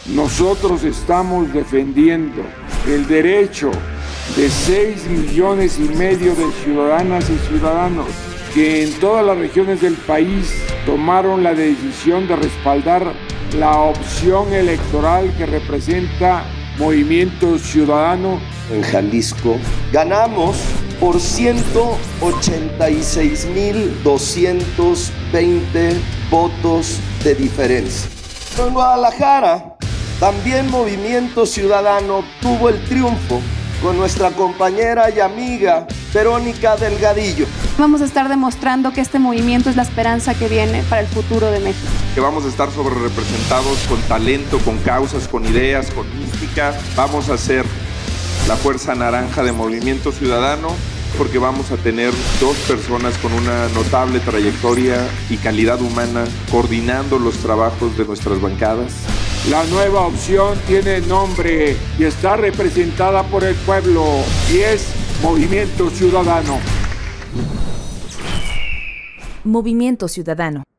Nosotros estamos defendiendo el derecho de 6,5 millones de ciudadanas y ciudadanos que en todas las regiones del país tomaron la decisión de respaldar la opción electoral que representa Movimiento Ciudadano. En Jalisco ganamos por 186,220 votos de diferencia. En Guadalajara también Movimiento Ciudadano tuvo el triunfo con nuestra compañera y amiga Verónica Delgadillo. Vamos a estar demostrando que este movimiento es la esperanza que viene para el futuro de México. Que vamos a estar sobrerepresentados con talento, con causas, con ideas, con mística. Vamos a ser la fuerza naranja de Movimiento Ciudadano, porque vamos a tener 2 personas con una notable trayectoria y calidad humana coordinando los trabajos de nuestras bancadas. La nueva opción tiene nombre y está representada por el pueblo y es Movimiento Ciudadano. Movimiento Ciudadano.